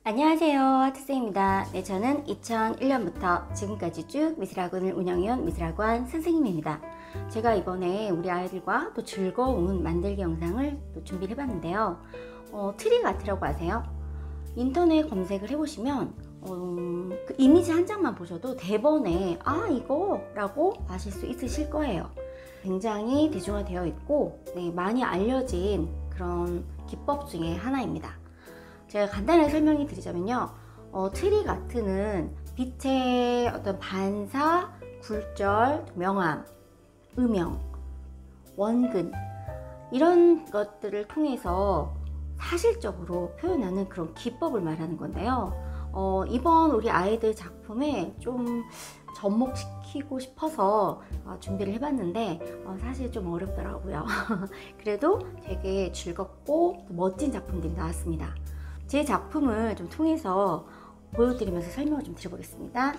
안녕하세요, 하트쌤입니다. 네, 저는 2001년부터 지금까지 쭉 미술학원을 운영해온 미술학원 선생님입니다. 제가 이번에 우리 아이들과 또 즐거운 만들기 영상을 또 준비를 해봤는데요. 트릭 아트라고 아세요? 인터넷 검색을 해보시면 그 이미지 한 장만 보셔도 대번에 이거 라고 아실 수 있으실 거예요. 굉장히 대중화되어 있고 많이 알려진 그런 기법 중에 하나입니다. 제가 간단하게 설명해 드리자면요, 트릭 아트는 빛의 어떤 반사, 굴절, 명암, 음영, 원근 이런 것들을 통해서 사실적으로 표현하는 그런 기법을 말하는 건데요. 이번 우리 아이들 작품에 좀 접목시키고 싶어서 준비를 해봤는데 사실 좀 어렵더라고요. 그래도 되게 즐겁고 멋진 작품들이 나왔습니다. 제 작품을 좀 통해서 보여드리면서 설명을 좀 드려보겠습니다.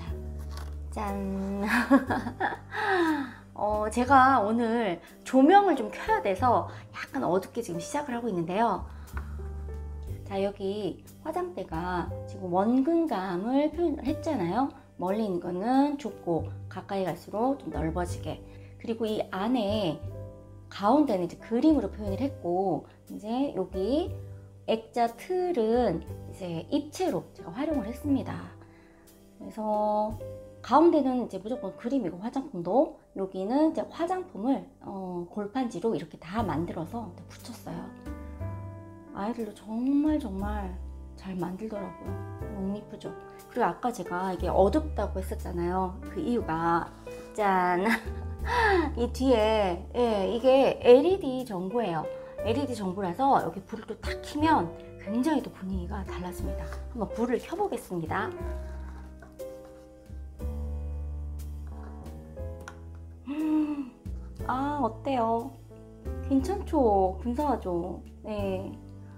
짠! 제가 오늘 조명을 좀 켜야 돼서 약간 어둡게 지금 시작을 하고 있는데요. 자, 여기 화장대가 지금 원근감을 표현을 했잖아요. 멀리 있는 거는 좁고 가까이 갈수록 좀 넓어지게, 그리고 이 안에 가운데는 이제 그림으로 표현을 했고, 이제 여기 액자 틀은 이제 입체로 제가 활용을 했습니다. 그래서 가운데는 이제 무조건 그림이고, 화장품도 여기는 이제 화장품을 골판지로 이렇게 다 만들어서 붙였어요. 아이들도 정말 잘 만들더라고요. 너무 이쁘죠? 그리고 아까 제가 이게 어둡다고 했었잖아요. 그 이유가 짠! 이 뒤에 이게 LED 전구예요. LED 전구라서 여기 불을 또 탁 켜면 굉장히 또 분위기가 달라집니다. 한번 불을 켜보겠습니다. 어때요? 괜찮죠? 근사하죠? 네.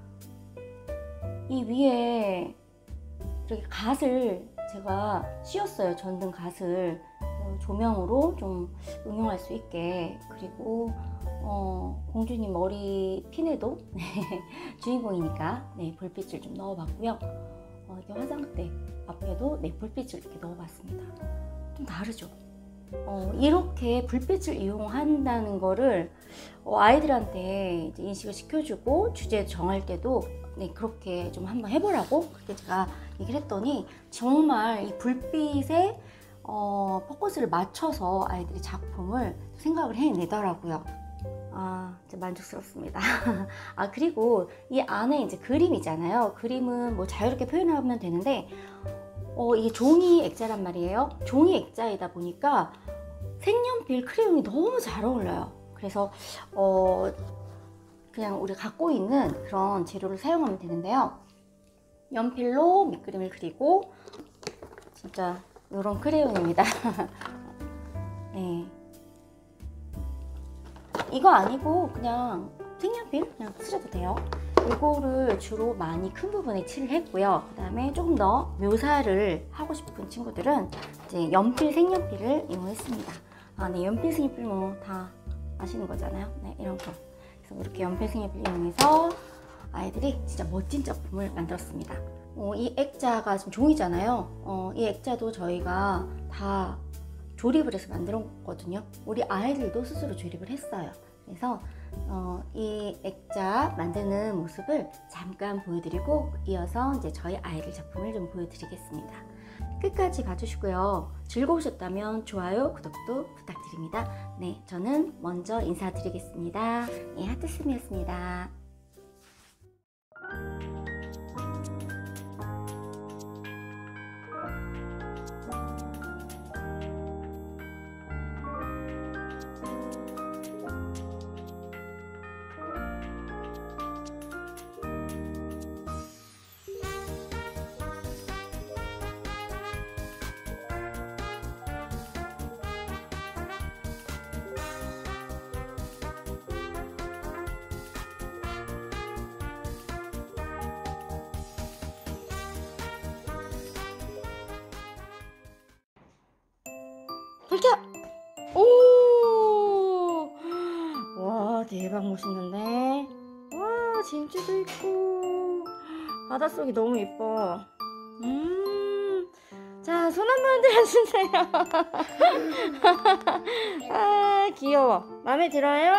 이 위에 이렇게 갓을 제가 씌웠어요. 전등 갓을 조명으로 좀 응용할 수 있게. 그리고 공주님 머리 핀에도 주인공이니까 불빛을 좀 넣어봤고요. 이렇게 화장대 앞에도 불빛을 이렇게 넣어봤습니다. 좀 다르죠? 이렇게 불빛을 이용한다는 거를 아이들한테 이제 인식을 시켜주고 주제 정할 때도 그렇게 좀 한번 해보라고 그렇게 제가 얘기를 했더니 정말 이 불빛에 포커스를 맞춰서 아이들이 작품을 생각을 해내더라고요. 진짜 만족스럽습니다. 그리고 이 안에 이제 그림이잖아요. 그림은 뭐 자유롭게 표현하면 되는데 이게 종이 액자란 말이에요. 종이 액자이다 보니까 색연필 크레용이 너무 잘 어울려요. 그래서 그냥 우리가 갖고 있는 그런 재료를 사용하면 되는데요. 연필로 밑그림을 그리고 진짜 이런 크레용입니다. 네. 이거 아니고 그냥 색연필 그냥 쓰셔도 돼요. 이거를 주로 많이 큰 부분에 칠을 했고요. 그 다음에 조금 더 묘사를 하고 싶은 친구들은 이제 연필, 색연필을 이용했습니다. 네, 연필, 색연필 뭐 다 아시는 거잖아요. 네, 이런 거. 그래서 이렇게 연필, 색연필 이용해서 아이들이 진짜 멋진 작품을 만들었습니다. 이 액자가 지금 종이잖아요. 이 액자도 저희가 다 조립을 해서 만들었거든요. 우리 아이들도 스스로 조립을 했어요. 그래서 이 액자 만드는 모습을 잠깐 보여드리고 이어서 이제 저희 아이들 작품을 좀 보여드리겠습니다. 끝까지 봐주시고요. 즐거우셨다면 좋아요, 구독도 부탁드립니다. 네, 저는 먼저 인사드리겠습니다. 네, 하트쌤이었습니다. 불켜! 오! 와, 대박 멋있는데? 와, 진주도 있고. 바닷속이 너무 예뻐. 자, 손 한번 들어주세요. 아, 귀여워. 마음에 들어요?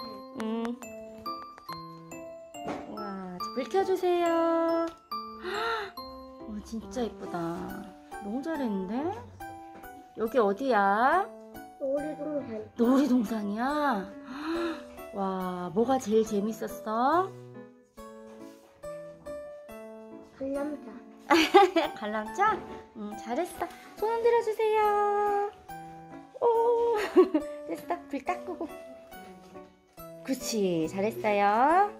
와, 불 켜주세요. 와, 진짜 예쁘다. 너무 잘했는데? 여기 어디야? 놀이동산. 놀이동산이야? 와, 뭐가 제일 재밌었어? 관람차. 관람차? 잘했어. 손 흔들어 주세요. 오, 됐어. 불 딱 끄고. 그렇지, 잘했어요.